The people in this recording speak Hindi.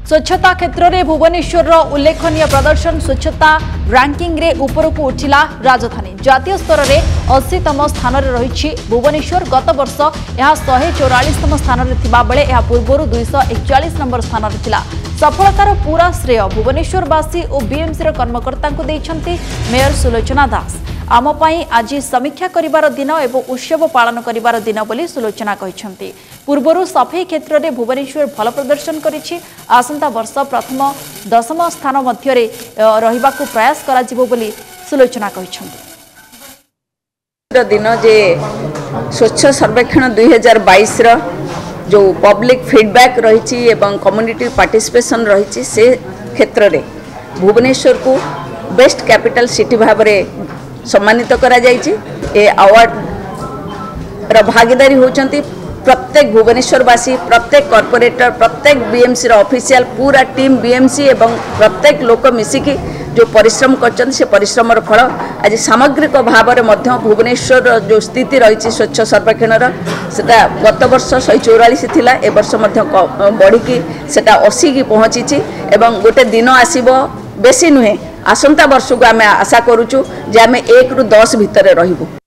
स्वच्छता क्षेत्र में भुवनेश्वर उल्लेखनीय प्रदर्शन स्वच्छता रैंकिंग रे उपरकू उठिला राजधानी जातीय स्तर में 80तम स्थान में रही भुवनेश्वर गत वर्ष यह 144तम स्थान में थिबा बेले यह पूर्व 241 नंबर स्थान में थिला। सफलतार पूरा श्रेय भुवनेश्वरवासी और बीएमसी कर्मकर्ता को देइछंती मेयर सुलोचना दास। आम पाई आज समीक्षा करिवार दिन एवं उत्सव पालन करिवार दिन बोली सुलोचना कहिछंती। पूर्वरु सफाई क्षेत्र में भुवनेश्वर भल प्रदर्शन करिछि। आसंता वर्ष प्रथम 10म स्थान मध्य रहिबाकू प्रयास कराजिबो बोली सुलोचना कहिछंती। दिन जे स्वच्छ सर्वेक्षण 2022 रो जो पब्लिक फीडबैक रही एवं कम्युनिटी पार्टिसिपेशन रही से क्षेत्र में भुवनेश्वर को बेस्ट कैपिटल सिटी भाव में सम्मानित करा जायछि। ए अवार्ड भागीदारी होचंती प्रत्येक भुवनेश्वरवासी, प्रत्येक कॉर्पोरेटर, प्रत्येक बीएमसी ऑफिशियल पूरा टीम बीएमसी एवं प्रत्येक लोक मिसिकी जो परिश्रम कर से परिश्रम फल आज सामग्रिक भाव में भुवनेश्वर जो स्थिति रही स्वच्छ सर्वेक्षण सेटा गत वर्ष 144 थिला ए वर्ष बढ़ी सेटा 80 की पहुँची एवं गोटे दिन आसीबो बेसी नुहे आसंता वर्ष को आम आशा करूँ जे आम 1 ରୁ 10 भितर रहबू।